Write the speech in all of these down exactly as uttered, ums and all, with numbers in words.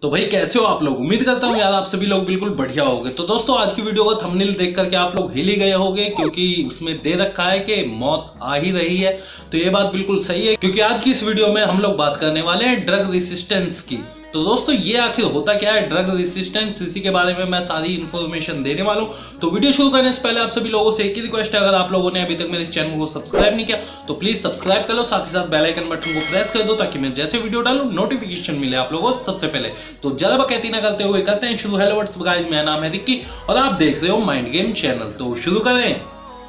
तो भाई कैसे हो आप लोग। उम्मीद करता हूँ यार आप सभी लोग बिल्कुल बढ़िया होंगे। तो दोस्तों आज की वीडियो का थंबनेल देख करके आप लोग हिल ही गए होंगे, क्योंकि उसमें दे रखा है कि मौत आ ही रही है। तो ये बात बिल्कुल सही है, क्योंकि आज की इस वीडियो में हम लोग बात करने वाले हैं ड्रग रेसिस्टेंस की। तो दोस्तों ये आखिर होता क्या है ड्रग रेसिस्टेंस, इसी के बारे में मैं सारी इन्फॉर्मेशन देने वाला हूं। तो वीडियो शुरू करने से पहले आप सभी लोगों से एक ही रिक्वेस्ट है, अगर आप लोगों ने अभी तक मेरे चैनल को सब्सक्राइब नहीं किया तो प्लीज सब्सक्राइब कर लो, साथ ही साथ बेल आइकन बटन को प्रेस कर दो ताकि मैं जैसे वीडियो डालूं नोटिफिकेशन मिले आप लोगों को सबसे पहले। तो ज्यादा बकैती ना करते हुए करते हैं शुरू। हेलो व्हाट्सअप गाइस, मेरा नाम है रिक्की और आप देख रहे हो माइंड गेम चैनल। तो शुरू करें,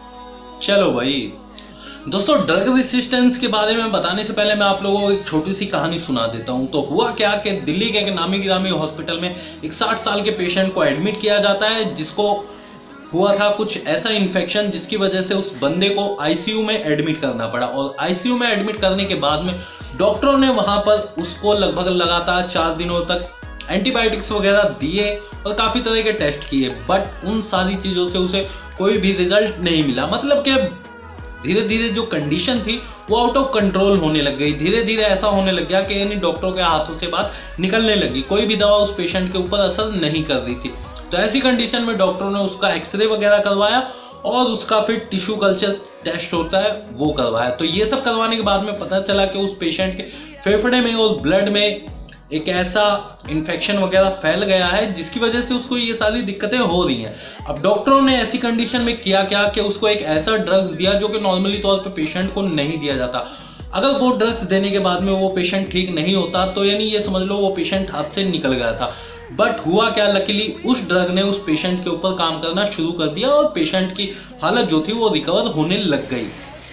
चलो भाई। दोस्तों ड्रग रेसिस्टेंस के बारे में बताने से पहले मैं आप लोगों को एक छोटी सी कहानी सुना देता हूं। तो हुआ क्या कि दिल्ली के एक नामी गिरामी हॉस्पिटल में एक साठ साल के पेशेंट को एडमिट किया जाता है, जिसको हुआ था कुछ ऐसा इन्फेक्शन जिसकी वजह से उस बंदे को आईसीयू में एडमिट करना पड़ा। और आईसीयू में एडमिट करने के बाद में डॉक्टरों ने वहां पर उसको लगभग लगातार चार दिनों तक एंटीबायोटिक्स वगैरह दिए और काफी तरह के टेस्ट किए, बट उन सारी चीजों से उसे कोई भी रिजल्ट नहीं मिला। मतलब कि धीरे धीरे जो कंडीशन थी वो आउट ऑफ कंट्रोल होने लग गई। धीरे धीरे ऐसा होने लग गया कि यानी डॉक्टरों के हाथों से बात निकलने लगी, कोई भी दवा उस पेशेंट के ऊपर असर नहीं कर रही थी। तो ऐसी कंडीशन में डॉक्टरों ने उसका एक्सरे वगैरह करवाया और उसका फिर टिश्यू कल्चर टेस्ट होता है वो करवाया। तो ये सब करवाने के बाद में पता चला कि उस पेशेंट के फेफड़े में और ब्लड में एक ऐसा इन्फेक्शन वगैरह फैल गया है जिसकी वजह से उसको ये सारी दिक्कतें हो रही हैं। अब डॉक्टरों ने ऐसी कंडीशन में किया क्या कि उसको एक ऐसा ड्रग्स दिया जो कि नॉर्मली तौर पे पेशेंट को नहीं दिया जाता। अगर वो ड्रग्स देने के बाद में वो पेशेंट ठीक नहीं होता तो यानी ये समझ लो वो पेशेंट हाथ से निकल गया था। बट हुआ क्या, लकीली उस ड्रग ने उस पेशेंट के ऊपर काम करना शुरू कर दिया और पेशेंट की हालत जो थी वो रिकवर होने लग गई।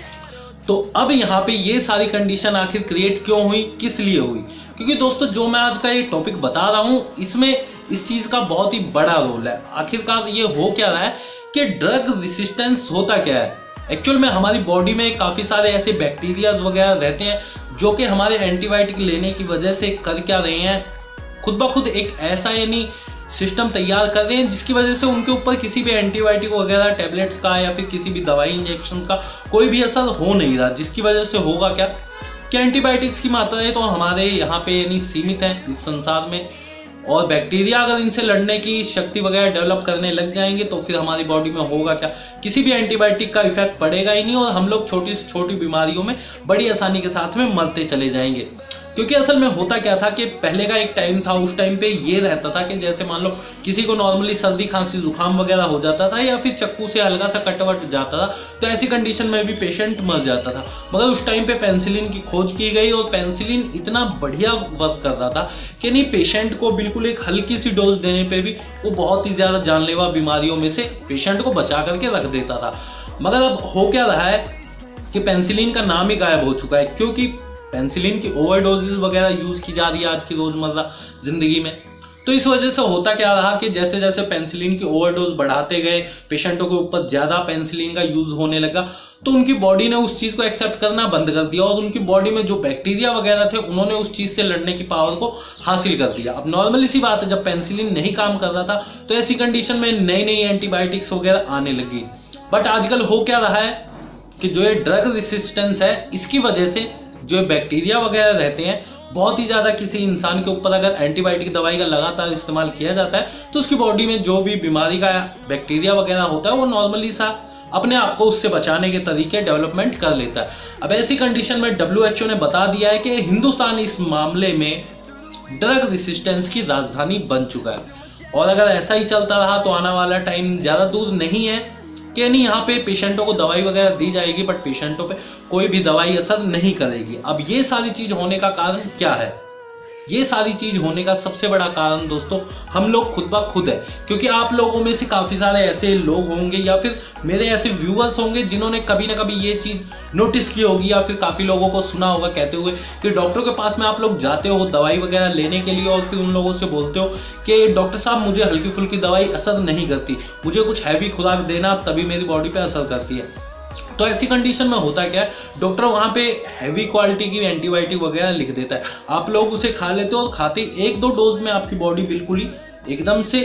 तो अब यहाँ पे ये सारी कंडीशन आखिर क्रिएट क्यों हुई, किस लिए हुई? क्योंकि दोस्तों जो मैं आज का ये टॉपिक बता रहा हूं इसमें इस चीज का बहुत ही बड़ा रोल है। आखिरकार ये हो क्या रहा है कि ड्रग रेसिस्टेंस होता क्या है। एक्चुअल में हमारी बॉडी में काफी सारे ऐसे बैक्टीरियाज वगैरह रहते हैं जो कि हमारे एंटीबायोटिक लेने की वजह से कर क्या रहे हैं, खुद ब खुद एक ऐसा यानी सिस्टम तैयार कर रहे हैं जिसकी वजह से उनके ऊपर किसी भी एंटीबायोटिक वगैरह टैबलेट्स का या फिर किसी भी दवाई इंजेक्शन का कोई भी असर हो नहीं रहा। जिसकी वजह से होगा क्या कि एंटीबायोटिक्स की मात्राएं तो हमारे यहाँ पे यानी सीमित है इस संसार में, और बैक्टीरिया अगर इनसे लड़ने की शक्ति वगैरह डेवलप करने लग जाएंगे तो फिर हमारी बॉडी में होगा क्या, किसी भी एंटीबायोटिक का इफेक्ट पड़ेगा ही नहीं और हम लोग छोटी से छोटी बीमारियों में बड़ी आसानी के साथ में मरते चले जाएंगे। क्योंकि असल में होता क्या था कि पहले का एक टाइम था, उस टाइम पे ये रहता था कि जैसे मान लो किसी को नॉर्मली सर्दी खांसी जुकाम वगैरह हो जाता था या फिर चक्कू से हल्का सा कटवट जाता था तो ऐसी कंडीशन में भी पेशेंट मर जाता था। मगर उस टाइम पे पेनिसिलिन की खोज की गई और पेनिसिलिन इतना बढ़िया वर्क कर रहा था कि नहीं पेशेंट को बिल्कुल एक हल्की सी डोज देने पे भी वो बहुत ही ज्यादा जानलेवा बीमारियों में से पेशेंट को बचा करके रख देता था। मगर अब हो क्या रहा है कि पेनिसिलिन का नाम ही गायब हो चुका है, क्योंकि पेनिसिलिन की ओवरडोजेस वगैरह यूज की जा रही है आज की रोजमर्रा जिंदगी में। तो इस वजह से होता क्या रहा कि जैसे जैसे पेनिसिलिन की ओवरडोज बढ़ाते गए, पेशेंटों के ऊपर ज्यादा पेनिसिलिन का यूज होने लगा, तो उनकी बॉडी ने उस चीज को एक्सेप्ट करना बंद कर दिया और उनकी बॉडी में जो बैक्टीरिया वगैरह थे उन्होंने उस चीज से लड़ने की पावर को हासिल कर दिया। अब नॉर्मली सी बात है, जब पेनिसिलिन नहीं काम कर रहा था तो ऐसी कंडीशन में नई नई एंटीबायोटिक्स वगैरह आने लगी। बट आजकल हो क्या रहा है कि जो ये ड्रग रेसिस्टेंस है इसकी वजह से जो बैक्टीरिया वगैरह रहते हैं बहुत ही ज्यादा, किसी इंसान के ऊपर अगर एंटीबायोटिक दवाई का लगातार इस्तेमाल किया जाता है तो उसकी बॉडी में जो भी बीमारी का बैक्टीरिया वगैरह होता है वो नॉर्मली सा अपने आप को उससे बचाने के तरीके डेवलपमेंट कर लेता है। अब ऐसी कंडीशन में डब्ल्यू एच ओ ने बता दिया है कि हिंदुस्तान इस मामले में ड्रग रेसिस्टेंस की राजधानी बन चुका है। और अगर ऐसा ही चलता रहा तो आने वाला टाइम ज्यादा दूर नहीं है कि नहीं यहाँ पे पेशेंटों को दवाई वगैरह दी जाएगी बट पेशेंटों पे कोई भी दवाई असर नहीं करेगी। अब ये सारी चीज होने का कारण क्या है? ये सारी चीज होने का सबसे बड़ा कारण दोस्तों हम लोग खुद ब खुद है। क्योंकि आप लोगों में से काफी सारे ऐसे लोग होंगे या फिर मेरे ऐसे व्यूअर्स होंगे जिन्होंने कभी ना कभी ये चीज नोटिस की होगी या फिर काफी लोगों को सुना होगा कहते हुए कि डॉक्टरों के पास में आप लोग जाते हो दवाई वगैरह लेने के लिए और फिर उन लोगों से बोलते हो कि डॉक्टर साहब मुझे हल्की फुल्की दवाई असर नहीं करती, मुझे कुछ हैवी खुराक देना तभी मेरी बॉडी पे असर करती है। तो ऐसी कंडीशन में होता क्या है, डॉक्टर वहां पे हैवी क्वालिटी की एंटीबायोटिक वगैरह लिख देता है, आप लोग उसे खा लेते हो और खाते एक दो डोज में आपकी बॉडी बिल्कुल ही एकदम से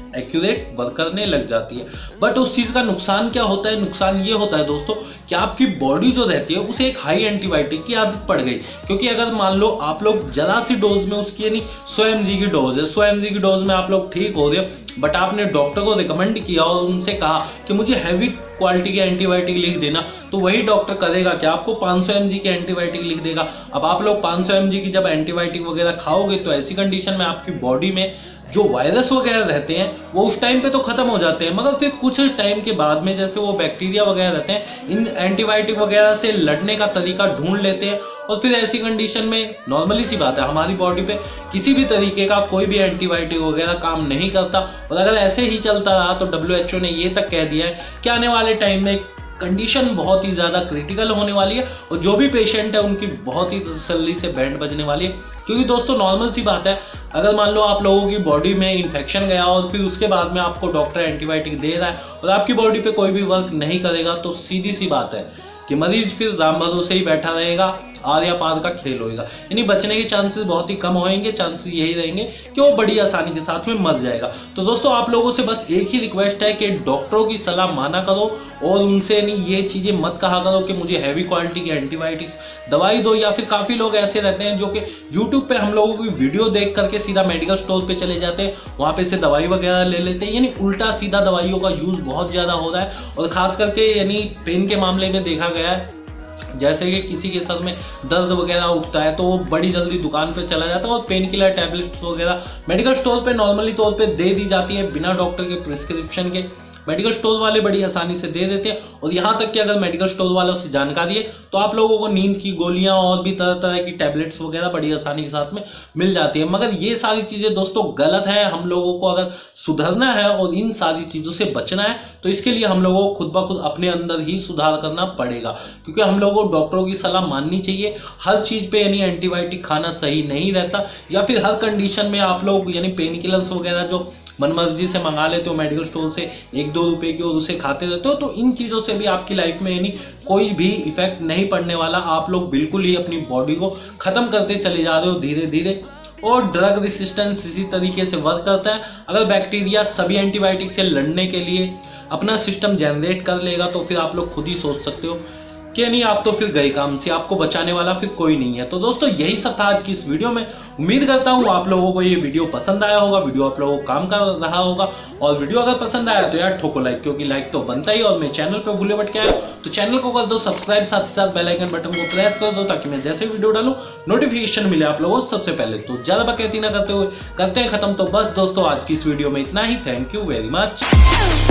एक्यूरेट वर्क करने लग जाती है। बट उस चीज का नुकसान क्या होता है? नुकसान ये होता है दोस्तों कि आपकी बॉडी जो रहती है उसे एक हाई एंटीबायोटिक की आदत पड़ गई। क्योंकि अगर मान लो आप लोग जरा सी डोज में, उसकी यानी सौ एम जी की डोज है, सौ एम जी की डोज में आप लोग ठीक हो रहे हो, बट आपने डॉक्टर को रिकमेंड किया और उनसे कहा कि मुझे हैवी क्वालिटी की एंटीबायोटिक लिख देना, तो वही डॉक्टर करेगा कि आपको पाँच सौ एम जी की एंटीबायोटिक लिख देगा। अब आप लोग पाँच सौ एम जी की जब एंटीबायोटिक वगैरह खाओगे तो ऐसी कंडीशन में आपकी बॉडी में जो वायरस वगैरह रहते हैं वो उस टाइम पे तो खत्म हो जाते हैं, मगर फिर कुछ टाइम के बाद में जैसे वो बैक्टीरिया वगैरह रहते हैं इन एंटीबायोटिक वगैरह से लड़ने का तरीका ढूंढ लेते हैं। और फिर ऐसी कंडीशन में नॉर्मली सी बात है, हमारी बॉडी पे किसी भी तरीके का कोई भी एंटीबायोटिक वगैरह काम नहीं करता। और अगर ऐसे ही चलता रहा तो डब्ल्यू एच ओ ने ये तक कह दिया है कि आने वाले टाइम में कंडीशन बहुत ही ज्यादा क्रिटिकल होने वाली है और जो भी पेशेंट है उनकी बहुत ही तसल्ली से बैंड बजने वाली है। क्योंकि दोस्तों नॉर्मल सी बात है, अगर मान लो आप लोगों की बॉडी में इन्फेक्शन गया और फिर उसके बाद में आपको डॉक्टर एंटीबायोटिक दे रहा है और आपकी बॉडी पे कोई भी वर्क नहीं करेगा, तो सीधी सी बात है कि मरीज फिर राम भरोसे ही बैठा रहेगा, आर या पार का खेल होएगा। यानी बचने के चांसेस बहुत ही कम होंगे, चांसेस यही रहेंगे कि वो बड़ी आसानी के साथ में मर जाएगा। तो दोस्तों आप लोगों से बस एक ही रिक्वेस्ट है कि डॉक्टरों की सलाह माना करो और उनसे नहीं ये चीजें मत कहा करो कि मुझे हैवी क्वालिटी की एंटीबायोटिक्स दवाई दो। या फिर काफी लोग ऐसे रहते हैं जो कि यूट्यूब पे हम लोगों की वीडियो देख करके सीधा मेडिकल स्टोर पे चले जाते हैं, वहां पे से दवाई वगैरह ले लेते हैं। यानी उल्टा सीधा दवाइयों का यूज बहुत ज्यादा हो रहा है और खास करके यानी पेन के मामले में देखा गया है, जैसे कि किसी के सर में दर्द वगैरह उठता है तो वो बड़ी जल्दी दुकान पे चला जाता है और पेन किलर टैबलेट्स वगैरह मेडिकल स्टोर पे नॉर्मली तौर पे दे दी जाती है बिना डॉक्टर के प्रिस्क्रिप्शन के। मेडिकल स्टोर वाले बड़ी आसानी से दे देते हैं और यहाँ तक कि अगर मेडिकल स्टोर वालों से जानकारी है तो आप लोगों को नींद की गोलियां और भी तरह तरह की टैबलेट्स वगैरह बड़ी आसानी के साथ में मिल जाती है। मगर ये सारी चीजें दोस्तों गलत है। हम लोगों को अगर सुधरना है और इन सारी चीजों से बचना है तो इसके लिए हम लोगों को खुद ब खुद अपने अंदर ही सुधार करना पड़ेगा। क्योंकि हम लोगों को डॉक्टरों की सलाह माननी चाहिए। हर चीज पे यानी एंटीबायोटिक खाना सही नहीं रहता, या फिर हर कंडीशन में आप लोग यानी पेन किलर्स वगैरह जो मनमर्जी से मंगा लेते हो मेडिकल स्टोर से एक दो रुपए की और उसे खाते रहते हो, तो इन चीजों से भी आपकी लाइफ में यानी कोई भी इफेक्ट नहीं पड़ने वाला। आप लोग बिल्कुल ही अपनी बॉडी को खत्म करते चले जा रहे हो धीरे धीरे। और ड्रग रेसिस्टेंस इसी तरीके से वर्क करता है। अगर बैक्टीरिया सभी एंटीबायोटिक से लड़ने के लिए अपना सिस्टम जनरेट कर लेगा तो फिर आप लोग खुद ही सोच सकते हो कि नहीं आप तो फिर गए काम से, आपको बचाने वाला फिर कोई नहीं है। तो दोस्तों यही सब था आज की इस वीडियो में। उम्मीद करता हूँ आप लोगों को ये वीडियो पसंद आया होगा, वीडियो आप लोगों को काम कर रहा होगा। और वीडियो अगर पसंद आया तो यार ठोको लाइक, क्योंकि लाइक तो बनता ही। और मेरे चैनल पे भूले भटके आए तो चैनल को कर दो सब्सक्राइब, साथ ही साथ बेल आइकन बटन को प्रेस कर दो ताकि मैं जैसे वीडियो डालूं नोटिफिकेशन मिले आप लोगों को सबसे पहले। तो ज्यादा बकैती ना करते हुए करते हैं खत्म। तो बस दोस्तों आज की इस वीडियो में इतना ही। Thank you very much.